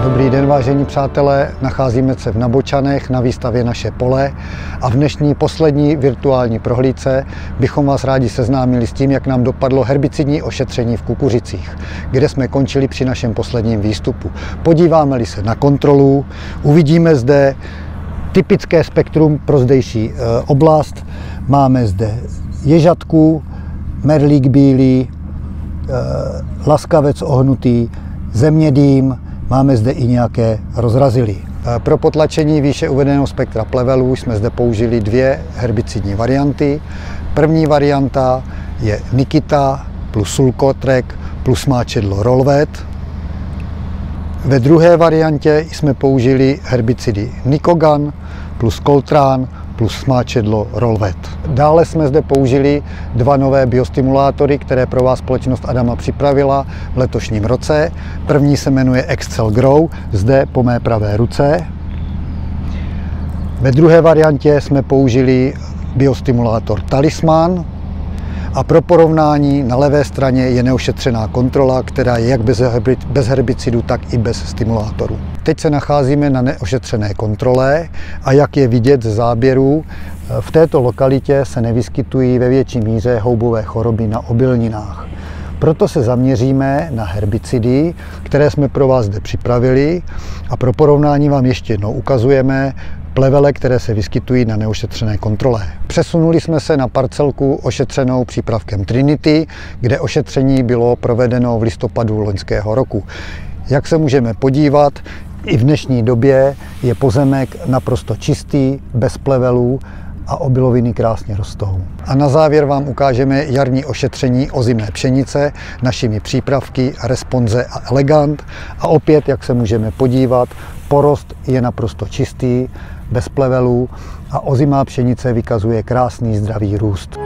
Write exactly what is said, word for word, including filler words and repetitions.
Dobrý den, vážení přátelé, nacházíme se v Nabočanech na výstavě Naše pole a v dnešní poslední virtuální prohlídce bychom vás rádi seznámili s tím, jak nám dopadlo herbicidní ošetření v kukuřicích, kde jsme končili při našem posledním výstupu. Podíváme-li se na kontrolu, uvidíme zde typické spektrum pro zdejší oblast. Máme zde ježatku, merlík bílý, laskavec ohnutý, zemědým, máme zde i nějaké rozrazily. Pro potlačení výše uvedeného spektra plevelů jsme zde použili dvě herbicidní varianty. První varianta je Nikita plus Sulkotrek plus máčedlo Rolvet. Ve druhé variantě jsme použili herbicidy Nikogan plus Coltran plus smáčedlo Rolvet. Dále jsme zde použili dva nové biostimulátory, které pro vás společnost Adama připravila v letošním roce. První se jmenuje Excel Grow, zde po mé pravé ruce. Ve druhé variantě jsme použili biostimulátor Talisman. A pro porovnání na levé straně je neošetřená kontrola, která je jak bez herbicidů, tak i bez stimulátorů. Teď se nacházíme na neošetřené kontrole a jak je vidět z záběrů, v této lokalitě se nevyskytují ve větší míře houbové choroby na obilninách. Proto se zaměříme na herbicidy, které jsme pro vás zde připravili a pro porovnání vám ještě jednou ukazujeme plevele, které se vyskytují na neošetřené kontrole. Přesunuli jsme se na parcelku ošetřenou přípravkem Trinity, kde ošetření bylo provedeno v listopadu loňského roku. Jak se můžeme podívat, i v dnešní době je pozemek naprosto čistý, bez plevelů a obiloviny krásně rostou. A na závěr vám ukážeme jarní ošetření ozimné pšenice našimi přípravky Responze a Elegant. A opět, jak se můžeme podívat, porost je naprosto čistý, bez plevelů a ozimá pšenice vykazuje krásný zdravý růst.